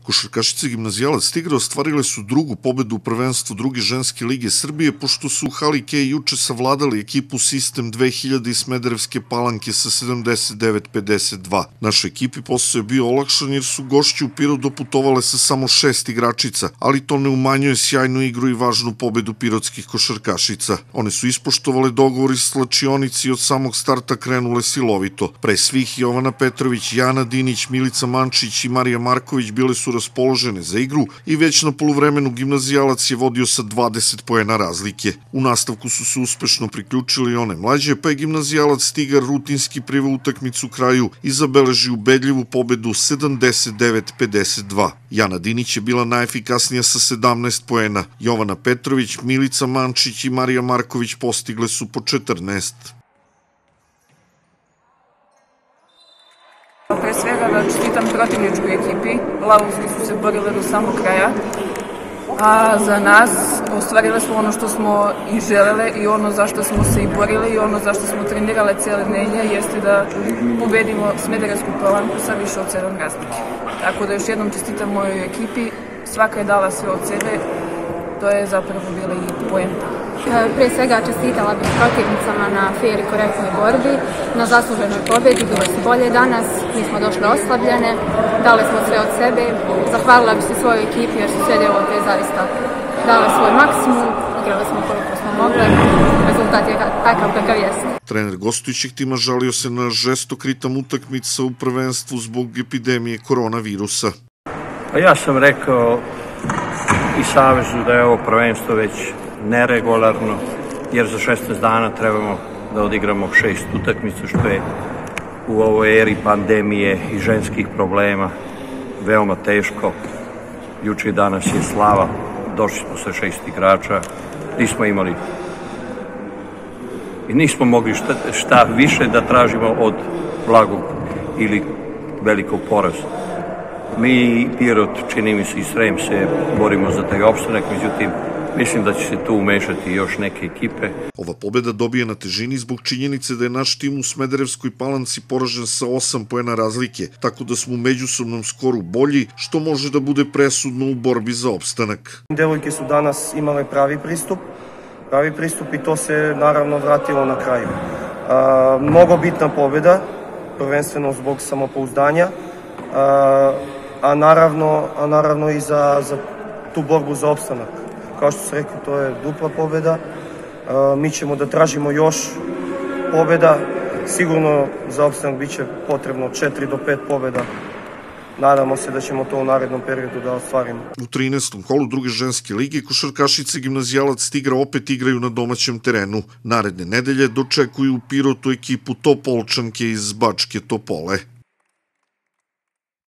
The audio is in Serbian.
Košarkašice Gimnazijalac Tigra ostvarile su drugu pobedu u prvenstvu druge ženske lige Srbije, pošto su u hali Kej juče savladali ekipu Sistem 2000 iz Smederevske Palanke sa 79-52. Našoj ekipi posao je bio olakšan jer su gošće u Pirot doputovale sa samo 6 igračica, ali to ne umanjuje sjajnu igru i važnu pobedu pirotskih košarkašica. One su ispoštovale dogovor iz slačionici i od samog starta krenule silovito. Pre svih Jovana Petrović, Jana Dinić, Milica Mančić i Marija Marković bile su raspoložene za igru i već na poluvremenu Gimnazijalac je vodio sa 20 poena razlike. U nastavku su se uspešno priključili one mlađe, pa je Gimnazijalac Tigar rutinski priveo utakmicu kraju i zabeleži ubedljivu pobedu 79-52. Jana Dinić je bila najefikasnija sa 17 poena. Jovana Petrović, Milica Mančić i Marija Marković postigle su po 14. Pre svega da čestitam protivničkoj ekipi, lavovski su se borile do samog kraja, a za nas ostvarile smo ono što smo i želele i ono zašto smo se i borile i ono zašto smo trenirale cele dnevnje jeste da pobedimo Smederevsku Palanku sa više od 7 razlike. Tako da još jednom čestitam mojoj ekipi, svaka je dala sve od sebe, to je zapravo bila i poenta. Prije svega čestitala bih protivnicama na fair i korektnoj borbi, na zasluženoj pobedi, bile su bolje danas, mi smo došle oslabljene, dali smo sve od sebe, zahvalila bih se svojoj ekipi jer su sve djevojke zaista dale svoj maksimum, igrali smo koliko smo mogli, rezultat je takav kakav jeste. Trener gostujućeg tima žalio se na žestok ritam utakmica u prvenstvu zbog epidemije koronavirusa. Ja sam rekao i Savezu da je ovo prvenstvo već neregularno, jer za 16 dana trebamo da odigramo 6 utakmica, što je u ovoj eri pandemije i ženskih problema veoma teško. Juče i danas je slava, došli smo sa 6 igrača, nismo imali i nismo mogli šta više da tražimo od blagog ili velikog poraza. Mi, Pirot, čini mi se i Srem se borimo za taj opstanak, međutim, mislim da će se tu umešati još neke ekipe. Ova pobeda dobije na težini zbog činjenice da je naš tim u Smederevskoj Palanci poražen sa 8 poena razlike, tako da smo u međusobnom skoru bolji, što može da bude presudno u borbi za opstanak. Devojke su danas imale pravi pristup i to se naravno vratilo na kraju. Mnogo bitna pobeda, prvenstveno zbog samopouzdanja, a naravno i za tu borbu za opstanak. Kao što se rekli, to je dupla pobeda. Mi ćemo da tražimo još pobeda. Sigurno za opstanak bit će potrebno 4 do 5 pobeda. Nadamo se da ćemo to u narednom periodu da ostvarimo. U 13. kolu druge ženske lige košarkašice Gimnazijalac Tigra opet igraju na domaćem terenu. Naredne nedelje dočekuju u Pirotu ekipu Topolčanke iz Bačke Topole.